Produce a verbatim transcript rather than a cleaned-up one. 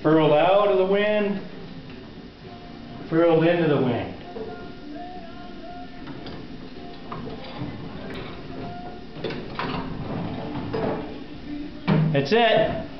Furled out of the wind, furled into the wind. That's it.